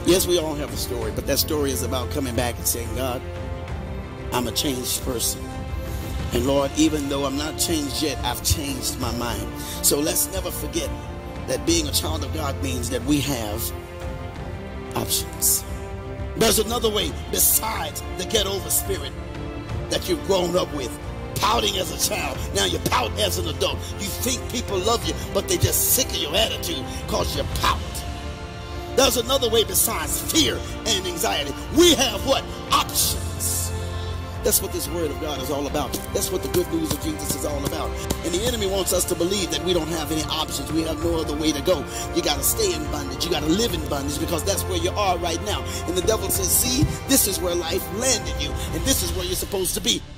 Yes, we all have a story, but that story is about coming back and saying, God, I'm a changed person. And Lord, even though I'm not changed yet, I've changed my mind. So let's never forget that being a child of God means that we have options. There's another way besides the get over spirit that you've grown up with. Pouting as a child, now you pout as an adult. You think people love you, but they're just sick of your attitude because you pout. There's another way besides fear and anxiety. We have what? Options. That's what this word of God is all about. That's what the good news of Jesus is all about. And the enemy wants us to believe that we don't have any options. We have no other way to go. You got to stay in bondage. You got to live in bondage because that's where you are right now. And the devil says, see, this is where life landed you. And this is where you're supposed to be.